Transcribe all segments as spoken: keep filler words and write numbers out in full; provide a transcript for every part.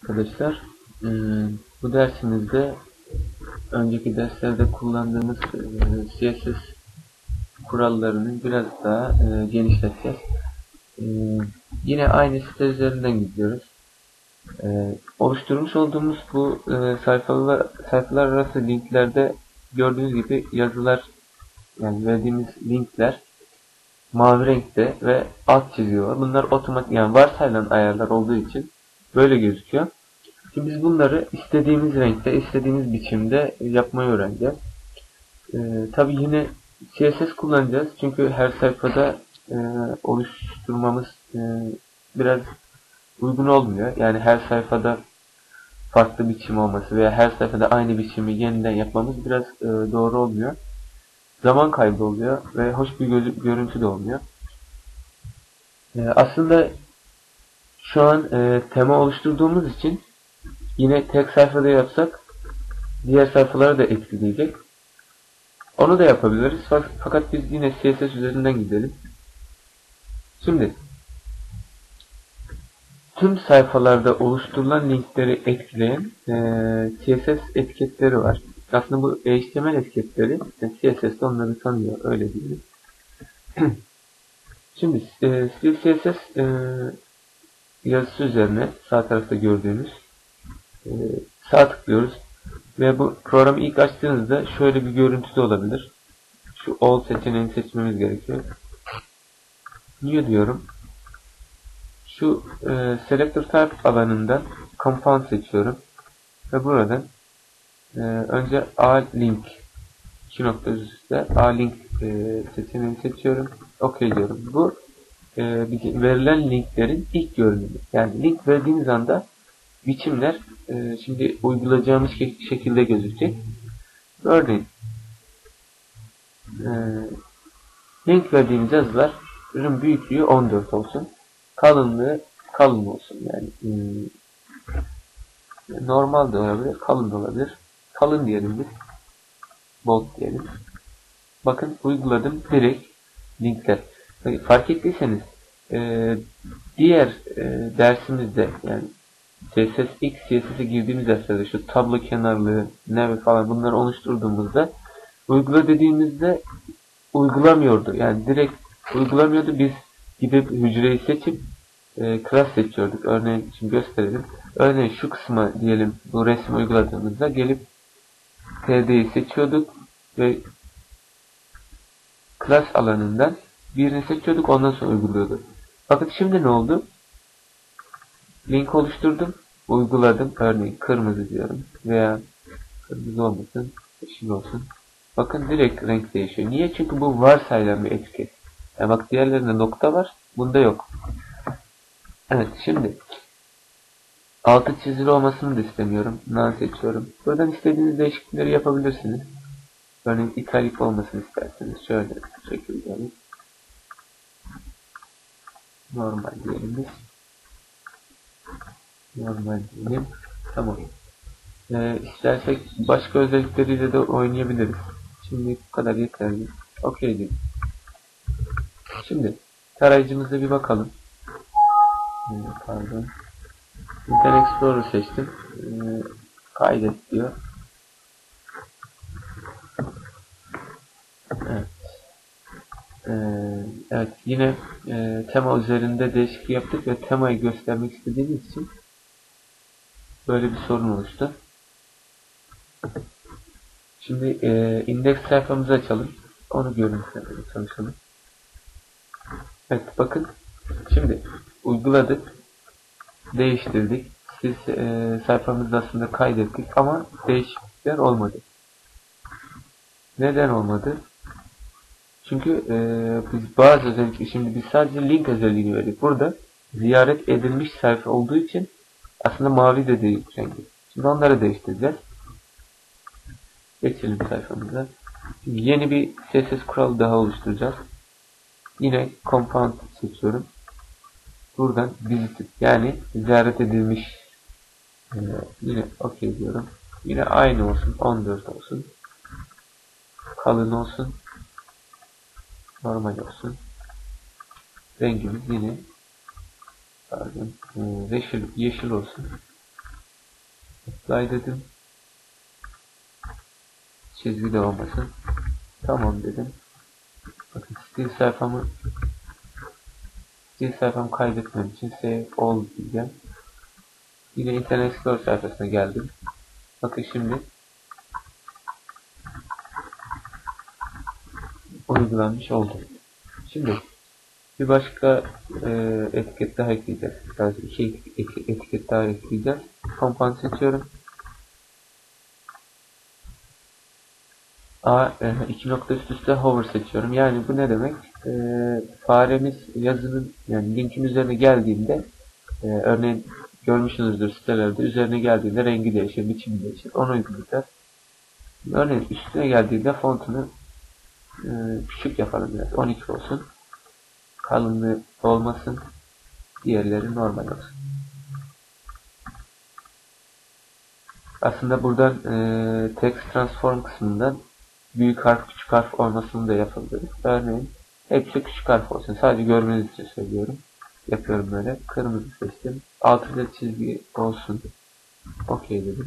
Arkadaşlar, ıı, bu dersimizde önceki derslerde kullandığımız ıı, C S S kurallarını biraz daha ıı, genişleteceğiz. Iı, Yine aynı site üzerinden gidiyoruz. Iı, Oluşturmuş olduğumuz bu ıı, sayfalar, sayfalar arası linklerde gördüğünüz gibi yazılar, yani verdiğimiz linkler mavi renkte ve alt çizgi var. Bunlar otomatik, yani varsayılan ayarlar olduğu için böyle gözüküyor. Şimdi biz bunları istediğimiz renkte, istediğimiz biçimde yapmayı öğreneceğiz. Ee, tabii yine C S S kullanacağız. Çünkü her sayfada e, oluşturmamız e, biraz uygun olmuyor. Yani her sayfada farklı biçim olması veya her sayfada aynı biçimi yeniden yapmamız biraz e, doğru olmuyor. Zaman kaybı oluyor ve hoş bir görüntü de olmuyor. E, aslında şu an e, tema oluşturduğumuz için yine tek sayfada yapsak diğer sayfaları da etkileyecek. Onu da yapabiliriz. Fakat biz yine C S S üzerinden gidelim. Şimdi tüm sayfalarda oluşturulan linkleri etkileyen e, C S S etiketleri var. Aslında bu H T M L etiketleri, yani C S S de onları tanıyor, öyle diyelim. Şimdi e, Stil C S S e, yazısı üzerine sağ tarafta gördüğünüz e, sağ tıklıyoruz ve bu programı ilk açtığınızda şöyle bir görüntü de olabilir. Şu All seçeneğini seçmemiz gerekiyor. Niye diyorum? Şu e, Selector Type alanından Compound seçiyorum. Ve buradan e, önce A-Link iki nokta üstte A-Link e, seçeneğini seçiyorum. OK diyorum. Bu e, verilen linklerin ilk görünümü. Yani link verdiğiniz anda biçimler e, şimdi uygulayacağımız şekilde gözükecek. Örneğin e, link verdiğimiz yazıların büyüklüğü on dört olsun. Kalınlığı kalın olsun. Yani hmm, normal de olabilir, kalın da olabilir. Kalın diyelim biz. Bold diyelim. Bakın uyguladım direkt linkler. Fark ettiyseniz e, diğer e, dersimizde, yani C S S X C S S'e girdiğimiz derslerde şu tablo kenarlığı, neve falan bunları oluşturduğumuzda uygula dediğimizde uygulamıyordu. Yani direkt uygulamıyordu. Biz gidip hücreyi seçip e, class seçiyorduk. Örneğin şimdi gösterelim. Örneğin şu kısma diyelim bu resmi uyguladığımızda gelip T D'yi seçiyorduk ve class alanından birini seçiyorduk, ondan sonra uyguluyorduk. Fakat şimdi ne oldu? Link oluşturdum, uyguladım. Örneğin kırmızı diyorum veya kırmızı olmasın, yeşil olsun. Bakın direkt renk değişiyor. Niye? Çünkü bu varsayılan bir etiket. Yani bak diğerlerinde nokta var, bunda yok. Evet, şimdi altı çizili olmasını da istemiyorum. None seçiyorum. Buradan istediğiniz değişiklikleri yapabilirsiniz. Örneğin italik olmasını isterseniz şöyle şekilde normal diyelim biz. Normal diyelim. Tamam. Ee, istersek başka özellikleriyle de oynayabiliriz. Şimdi bu kadar yeterli. OK diyelim. Şimdi tarayıcımıza bir bakalım. Ee, pardon. Internet Explorer seçtim. Ee, kaydet diyor. Evet. Ee, evet. Yine e, tema üzerinde değişiklik yaptık ve temayı göstermek istediğimiz için böyle bir sorun oluştu. Şimdi e, indeks sayfamızı açalım. Onu görüntülemeye çalışalım. Evet, bakın. Şimdi uyguladık. Değiştirdik. Siz e, sayfamızda aslında kaydettik ama değişiklikler olmadı. Neden olmadı? Çünkü e, biz bazı özellikle şimdi biz sadece link özelliğini verdik. Burada ziyaret edilmiş sayfa olduğu için aslında mavi de değil rengi. Şimdi onları değiştireceğiz. Geçelim sayfamıza. Şimdi yeni bir C S S kuralı daha oluşturacağız. Yine compound seçiyorum. Buradan visited, yani ziyaret edilmiş. Ee, yine OK diyorum. Yine aynı olsun. on dört olsun. Kalın olsun. Normal olsun. Rengimiz yine pardon, e, yeşil, yeşil olsun. Apply dedim. Çizgi de olmasın. Tamam dedim. Bakın stil sayfamı stil sayfamı kaydetmem için save all diyeceğim. Yine Internet Explorer sayfasına geldim. Bakın şimdi uygulanmış oldu. Şimdi bir başka e, etiket daha ekleyeceğiz. Sadece iki etiket daha ekleyeceğiz. Compound seçiyorum. A e, iki nokta üst üste hover seçiyorum. Yani bu ne demek? E, faremiz yazının yani linkin üzerine geldiğinde e, örneğin görmüşsünüzdür sitelerde üzerine geldiğinde rengi değişir, biçimi değişir. Onu uygulayacağız. Örneğin üstüne geldiğinde fontunu e, küçük yapalım biraz. on iki olsun. Kalınlığı olmasın. Diğerleri normal olsun. Aslında buradan e, text transform kısmından büyük harf küçük harf olmasını da yapabiliriz. Örneğin hepsi küçük harf olsun. Sadece görmeniz için söylüyorum. Yapıyorum böyle. Kırmızı seçtim. Altında çizgi olsun. OK dedim.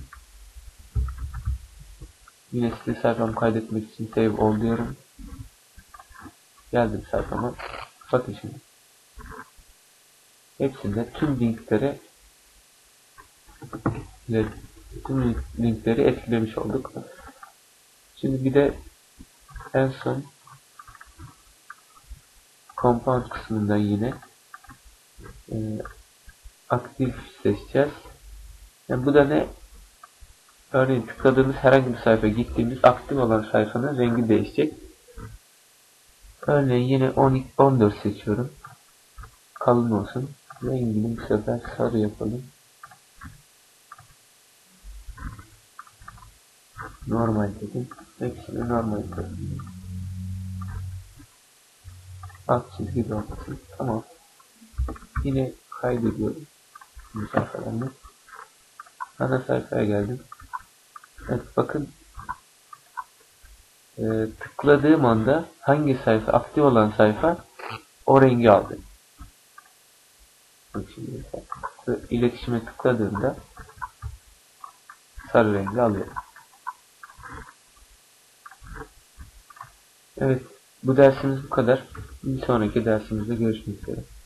Yine stil sayfamı kaydetmek için save all diyorum. Geldim sayfama. Bakın şimdi. Hepsinde tüm linkleri tüm linkleri etkilemiş olduk. Şimdi bir de en son compound kısmından yine e, aktif seçeceğiz. Yani bu da ne? Örneğin tıkladığımız herhangi bir sayfaya gittiğimiz aktif olan sayfanın rengi değişecek. Örneğin yine on iki, on dört seçiyorum. Kalın olsun. Rengini bu sefer sarı yapalım. Normal dedim. Hepsini normal dedim. Alt çizgi de olmasın. Tamam. Yine kaydediyorum. Bu sayfalarını. Ana sayfaya geldim. Evet bakın. Ee, tıkladığım anda hangi sayfa aktif olan sayfa o rengi aldı. Bak şimdi iletişime tıkladığımda sarı rengi alıyor. Evet, bu dersimiz bu kadar. Bir sonraki dersimizde görüşmek üzere.